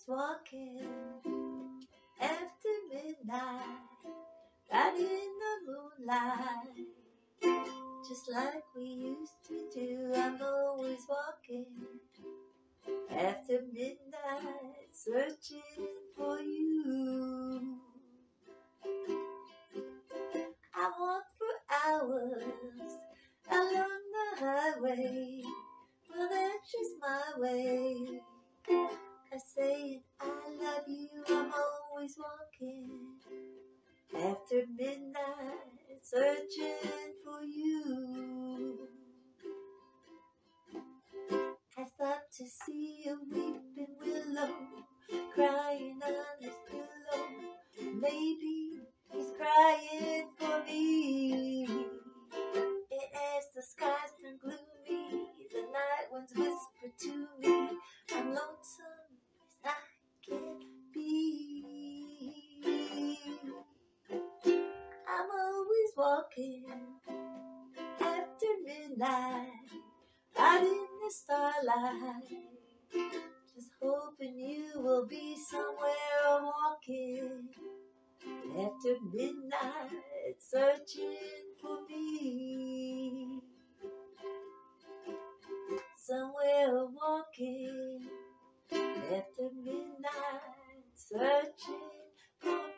walking after midnight, out in the moonlight, just like we used to do. I'm always walking after midnight, searching for you. I walk for hours along the highway, well that's just my way. I say I love you, I'm always walking after midnight, searching for you. I thought to see a weeping willow crying on his pillow. Maybe he's crying for me. And as the skies turn gloomy, the night winds whisper to me, I'm lonesome as I can be. I'm always walking after midnight, out in the starlight, just hoping you will be somewhere walking after midnight, searching for me. Somewhere walking after midnight, searching for me.